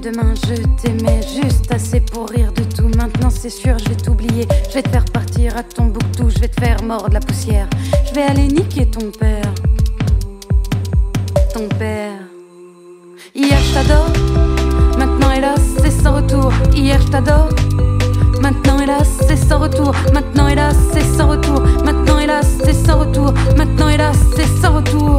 demain je t'aimais juste assez pour rire de tout. Maintenant c'est sûr, je vais t'oublier. Je vais te faire partir à Tombouctou. Je vais te faire mordre la poussière. Je vais aller niquer ton père. Ton père. Hier je t'adore, maintenant hélas c'est sans retour. Hier je t'adore, maintenant hélas c'est sans retour. Maintenant hélas c'est sans retour. Maintenant hélas c'est sans retour. Maintenant hélas c'est sans retour.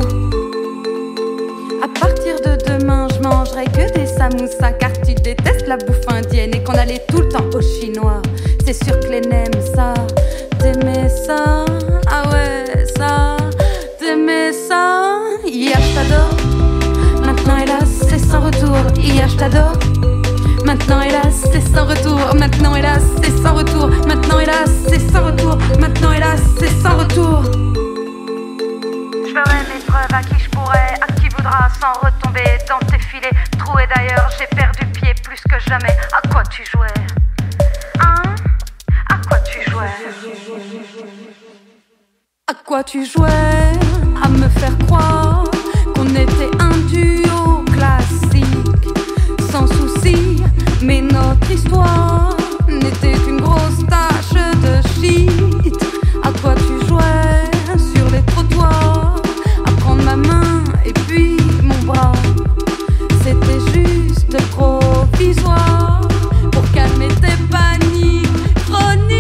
À partir de demain je mangerai que des samoussas. Car tu détestes la bouffe indienne et qu'on allait tout le temps au chinois. C'est sûr que les n'aiment ça. T'aimais ça, ah ouais ça. T'aimais ça. Hier je t'adore, maintenant hélas c'est sans retour. Hier je t'adore, maintenant hélas c'est sans retour. Maintenant hélas c'est sans retour. Maintenant hélas c'est sans retour. Maintenant hélas c'est sans retour. Je ferai mes preuves à qui je pourrais, à qui voudra, sans retomber dans tes filets troués. D'ailleurs j'ai perdu pied plus que jamais. À quoi tu jouais? Hein? À quoi tu jouais? À quoi tu jouais? À me faire croire qu'on était un duo classique, sans souci, mais notre histoire n'était qu'une grosse tache de shit. À quoi tu jouais sur les trottoirs, à prendre ma main et puis mon bras. C'était juste provisoire pour calmer tes paniques chroniques.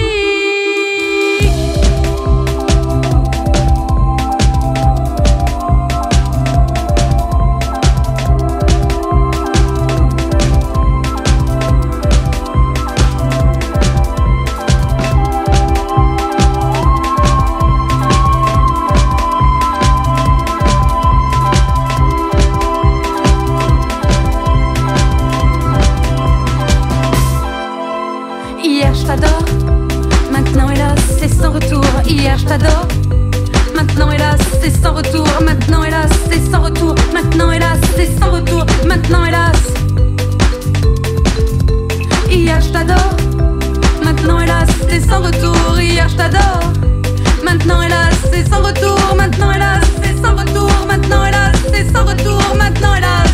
Hier je t'adore, maintenant hélas c'est sans retour. Hier je t'adore, maintenant hélas c'est sans retour. Maintenant hélas c'est sans retour. Maintenant hélas c'est sans retour. Maintenant hélas. Hier je t'adore, maintenant hélas c'est sans retour. Hier je t'adore, maintenant hélas c'est sans retour. Maintenant hélas c'est sans retour. Maintenant hélas c'est sans retour. Maintenant hélas.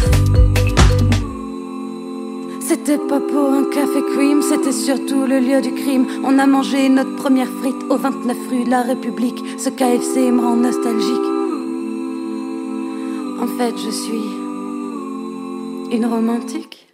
C'était pas pour un café cream, c'était surtout le lieu du crime. On a mangé notre première frite au 29 rue de la République. Ce KFC me rend nostalgique. En fait, je suis une romantique.